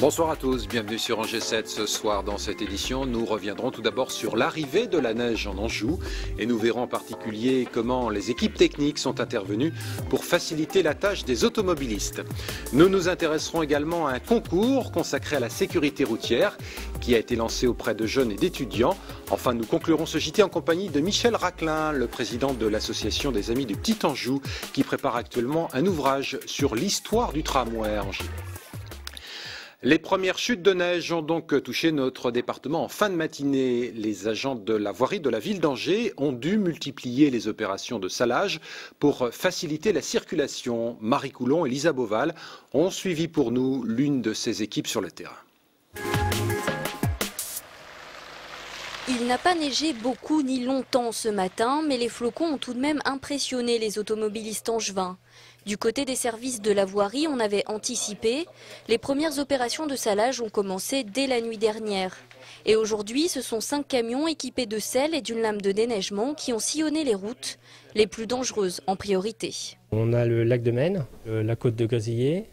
Bonsoir à tous, bienvenue sur Angers 7. Ce soir, dans cette édition, nous reviendrons tout d'abord sur l'arrivée de la neige en Anjou et nous verrons en particulier comment les équipes techniques sont intervenues pour faciliter la tâche des automobilistes. Nous nous intéresserons également à un concours consacré à la sécurité routière qui a été lancé auprès de jeunes et d'étudiants. Enfin, nous conclurons ce JT en compagnie de Michel Raclin, le président de l'association des Amis du Petit Anjou, qui prépare actuellement un ouvrage sur l'histoire du tramway à Angers. Les premières chutes de neige ont donc touché notre département en fin de matinée. Les agents de la voirie de la ville d'Angers ont dû multiplier les opérations de salage pour faciliter la circulation. Marie Coulon et Lisa Beauval ont suivi pour nous l'une de ces équipes sur le terrain. Il n'a pas neigé beaucoup ni longtemps ce matin, mais les flocons ont tout de même impressionné les automobilistes angevins. Du côté des services de la voirie, on avait anticipé. Les premières opérations de salage ont commencé dès la nuit dernière. Et aujourd'hui, ce sont 5 camions équipés de sel et d'une lame de déneigement qui ont sillonné les routes, les plus dangereuses en priorité. On a le lac de Maine, la côte de Grésillé,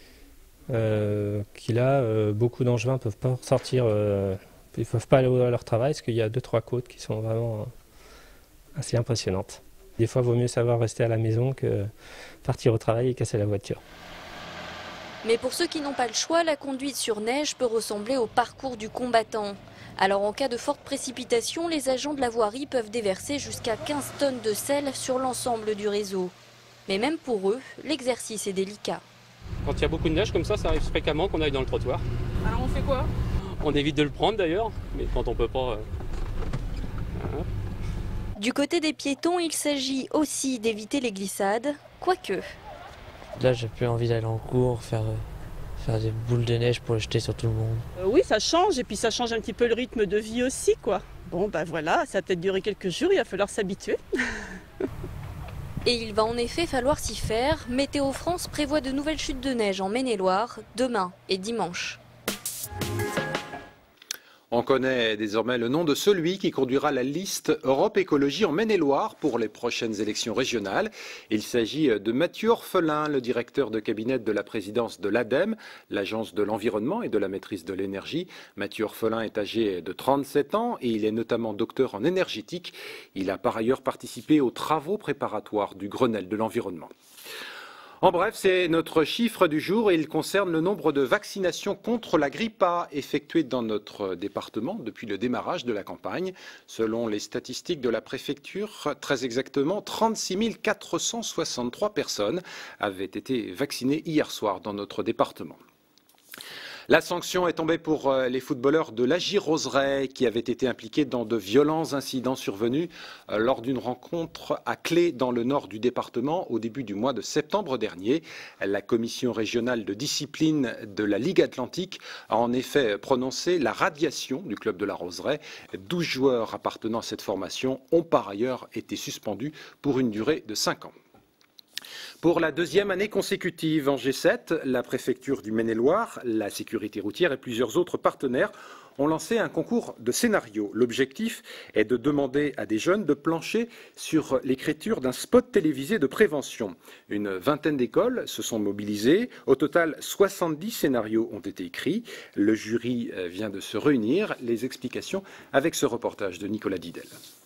qui là, beaucoup d'angevins ne peuvent pas sortir, ils ne peuvent pas aller à leur travail parce qu'il y a 2-3 côtes qui sont vraiment assez impressionnantes. Des fois, il vaut mieux savoir rester à la maison que partir au travail et casser la voiture. Mais pour ceux qui n'ont pas le choix, la conduite sur neige peut ressembler au parcours du combattant. Alors en cas de forte précipitation, les agents de la voirie peuvent déverser jusqu'à 15 tonnes de sel sur l'ensemble du réseau. Mais même pour eux, l'exercice est délicat. Quand il y a beaucoup de neige comme ça arrive fréquemment qu'on aille dans le trottoir. Alors on fait quoi? On évite de le prendre d'ailleurs, mais quand on peut pas... Du côté des piétons, il s'agit aussi d'éviter les glissades, quoique. Là, j'ai plus envie d'aller en cours, faire des boules de neige pour les jeter sur tout le monde. Oui, ça change, et puis ça change un petit peu le rythme de vie aussi, quoi. Bon, bah voilà, ça va peut-être durer quelques jours, il va falloir s'habituer. Et il va en effet falloir s'y faire. Météo France prévoit de nouvelles chutes de neige en Maine-et-Loire, demain et dimanche. On connaît désormais le nom de celui qui conduira la liste Europe Écologie en Maine-et-Loire pour les prochaines élections régionales. Il s'agit de Mathieu Orphelin, le directeur de cabinet de la présidence de l'ADEME, l'Agence de l'environnement et de la maîtrise de l'énergie. Mathieu Orphelin est âgé de 37 ans et il est notamment docteur en énergétique. Il a par ailleurs participé aux travaux préparatoires du Grenelle de l'environnement. En bref, c'est notre chiffre du jour et il concerne le nombre de vaccinations contre la grippe A effectuées dans notre département depuis le démarrage de la campagne. Selon les statistiques de la préfecture, très exactement 36 463 personnes avaient été vaccinées hier soir dans notre département. La sanction est tombée pour les footballeurs de l'Agir-Roseraie qui avaient été impliqués dans de violents incidents survenus lors d'une rencontre à Clé dans le nord du département au début du mois de septembre dernier. La commission régionale de discipline de la Ligue Atlantique a en effet prononcé la radiation du club de la Roseraie. 12 joueurs appartenant à cette formation ont par ailleurs été suspendus pour une durée de 5 ans. Pour la deuxième année consécutive en G7, la préfecture du Maine-et-Loire, la sécurité routière et plusieurs autres partenaires ont lancé un concours de scénarios. L'objectif est de demander à des jeunes de plancher sur l'écriture d'un spot télévisé de prévention. Une vingtaine d'écoles se sont mobilisées. Au total, 70 scénarios ont été écrits. Le jury vient de se réunir. Les explications avec ce reportage de Nicolas Didel.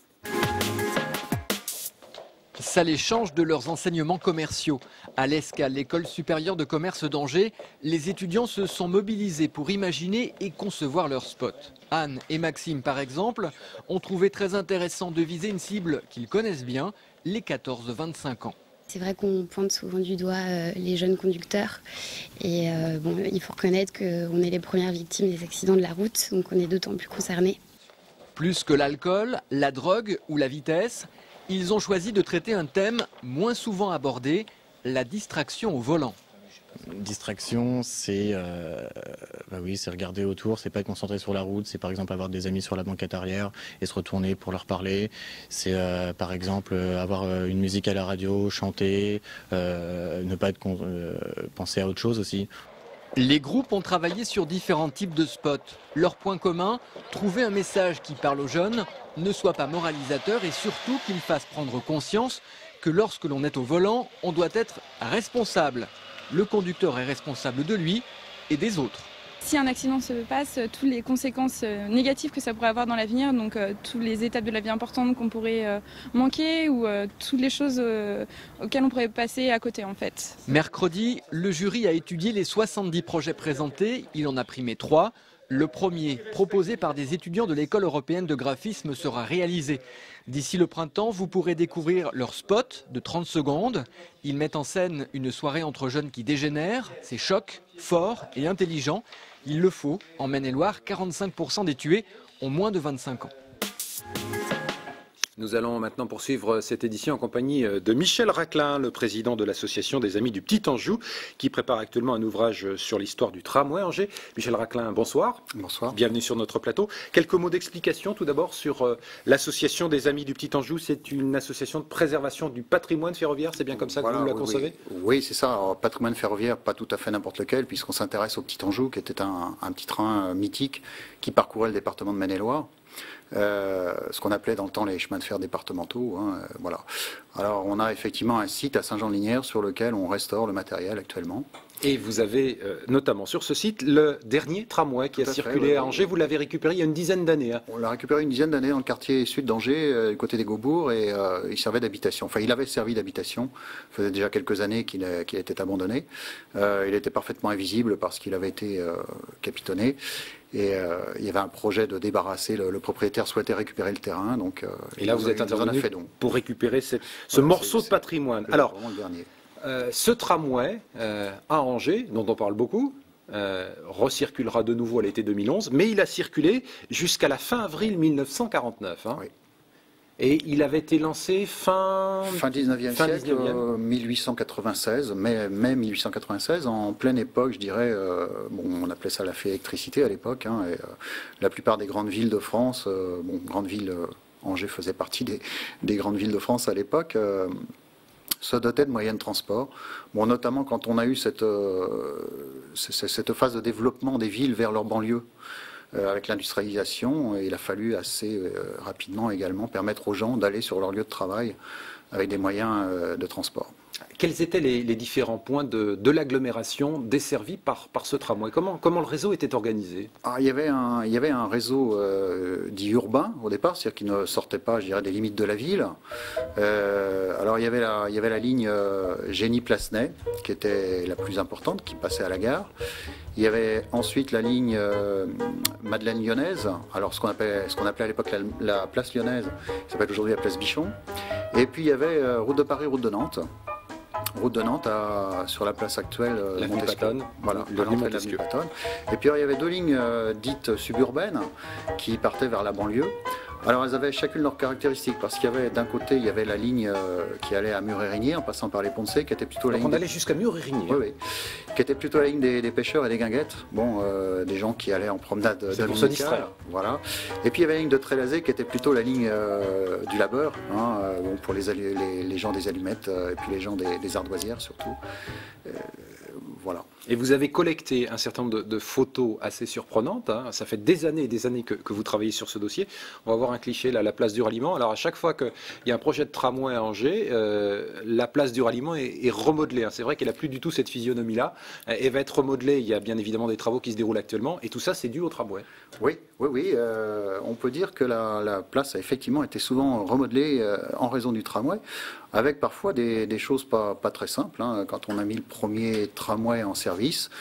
Ça les change de leurs enseignements commerciaux. À l'ESCA, l'école supérieure de commerce d'Angers, les étudiants se sont mobilisés pour imaginer et concevoir leur spot. Anne et Maxime, par exemple, ont trouvé très intéressant de viser une cible qu'ils connaissent bien, les 14-25 ans. C'est vrai qu'on pointe souvent du doigt les jeunes conducteurs et il faut reconnaître qu'on est les premières victimes des accidents de la route, donc on est d'autant plus concernés. Plus que l'alcool, la drogue ou la vitesse, ils ont choisi de traiter un thème moins souvent abordé, la distraction au volant. Distraction, c'est c'est regarder autour, c'est pas être concentré sur la route, c'est par exemple avoir des amis sur la banquette arrière et se retourner pour leur parler. C'est par exemple avoir une musique à la radio, chanter, ne pas penser à autre chose aussi. Les groupes ont travaillé sur différents types de spots. Leur point commun, trouver un message qui parle aux jeunes, ne soit pas moralisateur et surtout qu'il fasse prendre conscience que lorsque l'on est au volant, on doit être responsable. Le conducteur est responsable de lui et des autres. si un accident se passe, toutes les conséquences négatives que ça pourrait avoir dans l'avenir, donc toutes les étapes de la vie importantes qu'on pourrait manquer ou toutes les choses auxquelles on pourrait passer à côté en fait. Mercredi, le jury a étudié les 70 projets présentés, il en a primé 3. Le premier, proposé par des étudiants de l'école européenne de graphisme, sera réalisé. D'ici le printemps, vous pourrez découvrir leur spot de 30 secondes. Ils mettent en scène une soirée entre jeunes qui dégénèrent. C'est choc, fort et intelligent. Il le faut. En Maine-et-Loire, 45% des tués ont moins de 25 ans. Nous allons maintenant poursuivre cette édition en compagnie de Michel Raclin, le président de l'association des Amis du Petit Anjou, qui prépare actuellement un ouvrage sur l'histoire du tramway à Angers. Michel Raclin, bonsoir. Bonsoir. Bienvenue sur notre plateau. Quelques mots d'explication tout d'abord sur l'association des Amis du Petit Anjou. C'est une association de préservation du patrimoine ferroviaire, c'est bien comme ça que vous la concevez ? Oui, c'est ça. Alors, patrimoine ferroviaire, pas tout à fait n'importe lequel, puisqu'on s'intéresse au Petit Anjou, qui était un petit train mythique qui parcourait le département de Maine-et-Loire. Ce qu'on appelait dans le temps les chemins de fer départementaux. Voilà. Alors on a effectivement un site à Saint-Jean-de-Lignières sur lequel on restaure le matériel actuellement. Et vous avez notamment sur ce site le dernier tramway qui a circulé à Angers. Vous l'avez récupéré il y a une dizaine d'années. On l'a récupéré une dizaine d'années dans le quartier sud d'Angers, du côté des Gaubourgs, et il servait d'habitation. Enfin, il avait servi d'habitation. Ça faisait déjà quelques années qu'il était abandonné. Il était parfaitement invisible parce qu'il avait été capitonné. Et il y avait un projet de débarrasser, le propriétaire souhaitait récupérer le terrain. Donc, et là, vous êtes intervenu pour récupérer ce morceau de patrimoine. Alors, le dernier. Ce tramway à Angers, dont on parle beaucoup, recirculera de nouveau à l'été 2011, mais il a circulé jusqu'à la fin avril 1949. Hein. Oui. Et il avait été lancé fin 19e siècle, 1896, mai 1896, en pleine époque, je dirais, on appelait ça la fée électricité à l'époque, hein, et la plupart des grandes villes de France, grandes villes, Angers faisait partie des grandes villes de France à l'époque, se dotaient de moyens de transport. Bon, notamment quand on a eu cette phase de développement des villes vers leur banlieue. Avec l'industrialisation, il a fallu assez rapidement également permettre aux gens d'aller sur leur lieu de travail avec des moyens de transport. Quels étaient les différents points de l'agglomération desservis par ce tramway ? Comment le réseau était organisé ? Il y avait un réseau dit urbain au départ, c'est-à-dire qui ne sortait pas, je dirais, des limites de la ville. Alors il y avait la ligne Génie-Placenay, qui était la plus importante, qui passait à la gare. Il y avait ensuite la ligne Madeleine-Lyonnaise, alors ce qu'on appelait à l'époque la place Lyonnaise, qui s'appelle aujourd'hui la place Bichon. Et puis il y avait route de Paris, route de Nantes. Route de Nantes sur la place actuelle Montesquieu. Voilà, à l'entrée de l'avenue Patton. Et puis il y avait deux lignes dites suburbaines qui partaient vers la banlieue. Alors elles avaient chacune leurs caractéristiques, parce qu'il y avait d'un côté il y avait la ligne qui allait à Mur-et-Rigny en passant par les Ponts-de-Cé, qui était plutôt la ligne. On allait jusqu'à Mur-et-Rigny. Oui, qui était plutôt la ligne des pêcheurs et des guinguettes. des gens qui allaient en promenade dominicale. Voilà. Et puis il y avait la ligne de Trélazé qui était plutôt la ligne du labeur, pour les gens des allumettes et puis les gens des ardoisières surtout. Voilà. Et vous avez collecté un certain nombre de photos assez surprenantes. Hein. Ça fait des années et des années que vous travaillez sur ce dossier. On va voir un cliché là, la place du ralliement. Alors à chaque fois qu'il y a un projet de tramway à Angers, la place du ralliement est remodelée. Hein. C'est vrai qu'elle n'a plus du tout cette physionomie-là. Elle va être remodelée. Il y a bien évidemment des travaux qui se déroulent actuellement. Et tout ça, c'est dû au tramway. Oui. On peut dire que la place a effectivement été souvent remodelée en raison du tramway, avec parfois des choses pas très simples. Hein. Quand on a mis le premier tramway en service,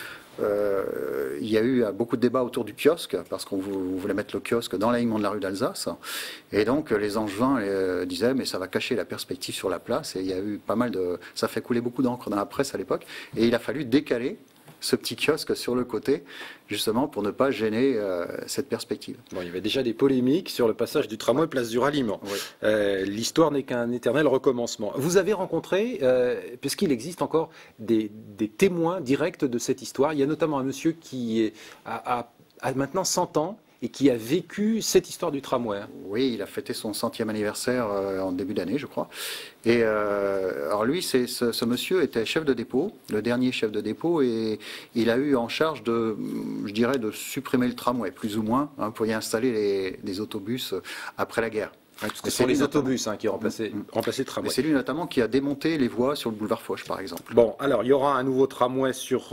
il y a eu beaucoup de débats autour du kiosque, parce qu'on voulait mettre le kiosque dans l'alignement de la rue d'Alsace. Et donc les Angevins disaient mais ça va cacher la perspective sur la place. Et il y a eu pas mal ça fait couler beaucoup d'encre dans la presse à l'époque. Et il a fallu décaler ce petit kiosque sur le côté, justement pour ne pas gêner cette perspective. Bon, il y avait déjà des polémiques sur le passage du tramway place du ralliement. Oui. L'histoire n'est qu'un éternel recommencement. Vous avez rencontré, puisqu'il existe encore des témoins directs de cette histoire, il y a notamment un monsieur qui a maintenant 100 ans, et qui a vécu cette histoire du tramway. Oui, il a fêté son 100e anniversaire en début d'année, je crois. Et alors lui, ce monsieur était chef de dépôt, le dernier chef de dépôt, et il a eu en charge de supprimer le tramway, plus ou moins, pour y installer les autobus après la guerre. Ce sont les autobus qui ont remplacé le tramway. C'est lui notamment qui a démonté les voies sur le boulevard Foch, par exemple. Bon, alors il y aura un nouveau tramway sur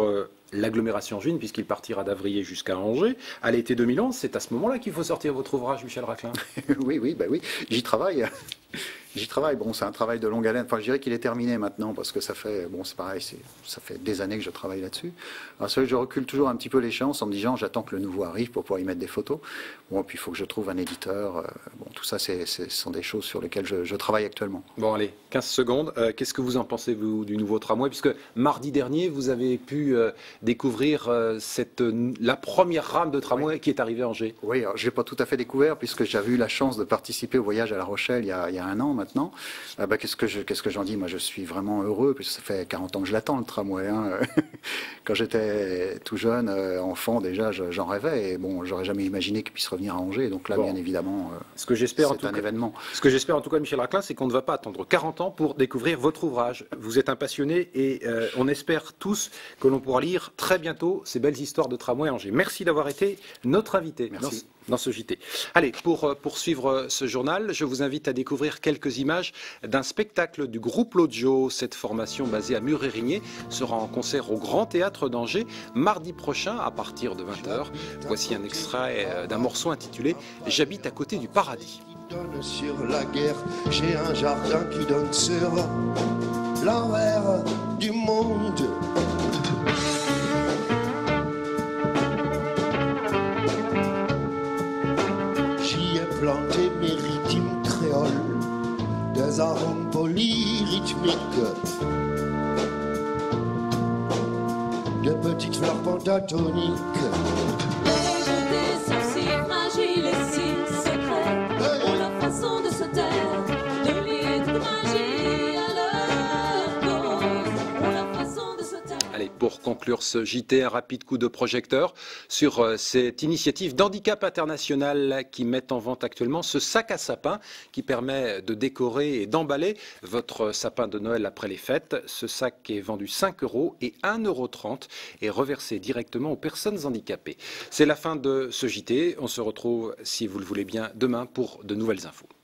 l'agglomération angevine, puisqu'il partira d'Avrier jusqu'à Angers. À l'été 2011, c'est à ce moment-là qu'il faut sortir votre ouvrage, Michel Raclin. Oui, j'y travaille. J'y travaille. Bon, c'est un travail de longue haleine. Enfin, je dirais qu'il est terminé maintenant parce que ça fait, bon, c'est pareil, ça fait des années que je travaille là-dessus. Alors, c'est vrai que je recule toujours un petit peu l'échéance en me disant, j'attends que le nouveau arrive pour pouvoir y mettre des photos. Bon, puis il faut que je trouve un éditeur. Bon, tout ça, ce sont des choses sur lesquelles je travaille actuellement. Bon, allez, 15 secondes. Qu'est-ce que vous en pensez, vous, du nouveau tramway? Puisque mardi dernier, vous avez pu découvrir la première rame de tramway qui est arrivée à Angers. Oui, alors, je l'ai pas tout à fait découvert puisque j'avais eu la chance de participer au voyage à La Rochelle il y a un an maintenant. Qu'est-ce que j'en dis? Moi, je suis vraiment heureux puisque ça fait 40 ans que je l'attends, le tramway. Hein. Quand j'étais tout jeune, enfant, déjà, j'en rêvais. Et bon, j'aurais jamais imaginé qu'il puisse revenir à Angers. Donc là, bien évidemment, c'est un événement. Ce que j'espère en tout cas, Michel Raclin, c'est qu'on ne va pas attendre 40 ans pour découvrir votre ouvrage. Vous êtes un passionné et on espère tous que l'on pourra lire très bientôt ces belles histoires de tramway à Angers. Merci d'avoir été notre invité dans ce JT. Allez, pour poursuivre ce journal, je vous invite à découvrir quelques images d'un spectacle du groupe Logio. Cette formation basée à Mur-et-Rigné sera en concert au Grand Théâtre d'Angers mardi prochain à partir de 20h. Voici un extrait d'un morceau intitulé « J'habite à côté du paradis ». Donne sur la guerre, j'ai un jardin qui donne sur l'envers du monde. J'y ai planté mes rythmes créoles, des arômes polyrythmiques, de petites fleurs pentatoniques. Pour conclure ce JT, un rapide coup de projecteur sur cette initiative d'handicap international qui met en vente actuellement ce sac à sapin qui permet de décorer et d'emballer votre sapin de Noël après les fêtes. Ce sac est vendu 5 € et 1,30 € et reversé directement aux personnes handicapées. C'est la fin de ce JT. On se retrouve, si vous le voulez bien, demain pour de nouvelles infos.